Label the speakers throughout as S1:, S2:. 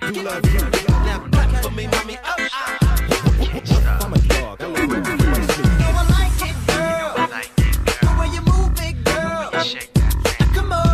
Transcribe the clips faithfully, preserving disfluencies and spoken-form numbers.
S1: do love you. Now clap for me, mommy. Oh, I'm a dog. I love you.
S2: You know I like it, girl. The way you move it, girl. Come on.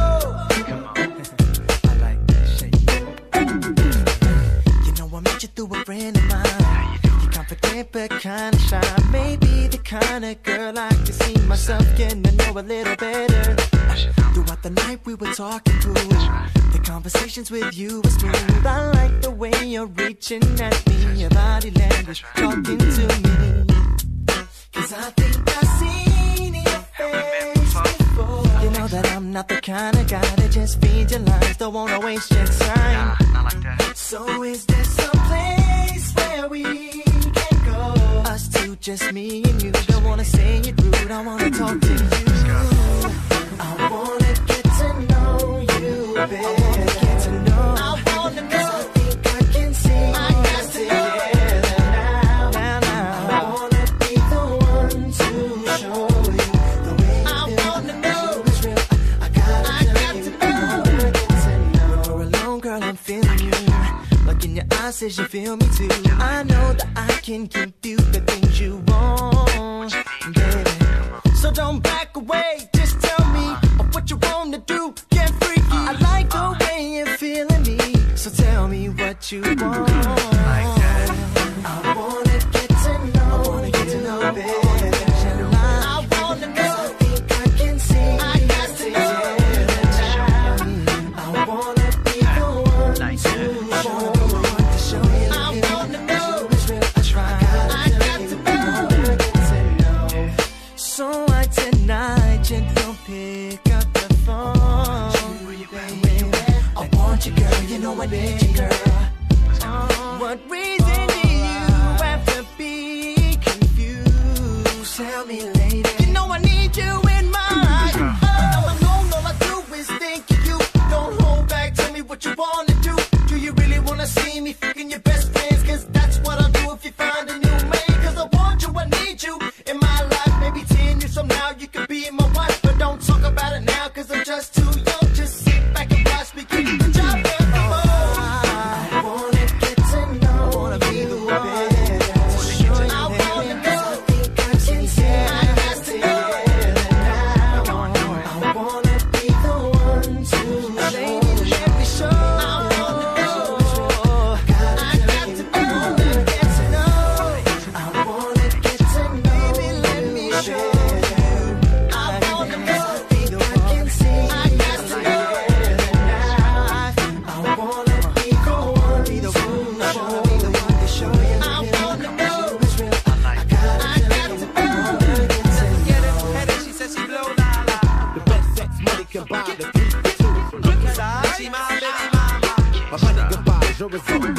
S2: I like that shake. You know I met you through a friend of mine. You're confident but kinda shy. Maybe the kind of girl I can see myself getting to know a little better. Throughout the night we were talking cool. The conversations with you were smooth. I like the way you're reaching at me, your body language talking to me. Cause I think I've seen your face before. You know that I'm not the kind of guy that just feeds your lines, don't wanna waste your time. So is there some place where we can go? Us two, just me and you. Don't wanna say it rude, I wanna talk to you. I wanna get to know you better. I wanna get to know. I wanna know. 'Cause I think I can see I got to together now. Now, now. I wanna be the one to show you the way I wanna know. Is real. I gotta I got you. To know. I wanna get to know. When we're alone, girl, I'm feeling you. Look in your eyes, says you feel me too. I know that I can give you the things you want, baby. So don't back away. Just tell me what you wanna do. Get freaky. I like the way you're feeling me. So tell me what you want. I wanna get to know. I wanna get to know, baby. I wanna know. I think I can see. I got to know. I wanna be the one to show you. I wanna know. I try. I got to know. So I tonight you don't pick up the phone. I want you, girl. You know I need you, girl. What reason do you have to be confused? Tell me later. You know I need you in my life. I'm alone, all I do is think of you. Don't hold back, tell me what you wanna do. Do you really wanna see me fucking your best friends? Cause that's what I'll do if you find a new mate. Cause I want you, I need you in my life. Maybe ten years from now you could be my wife. But don't talk about it now cause I'm just too young. Just sit back and watch me keep the job done. I wanna get to know. I wanna be the one. I wanna know. I think I can see. I got to know. I wanna be the one to lady, let me show. I wanna know. I got to know. Get to know. I wanna get to know. Baby, let me show. I wanna know. I think I can see. I got to know. I wanna be the one to show. I wanna know. I got to know.
S3: Get it, head it, she says she blow la la.
S1: The best sex money can buy the three for two.
S3: She my baby mama.
S1: My money goodbye, your result.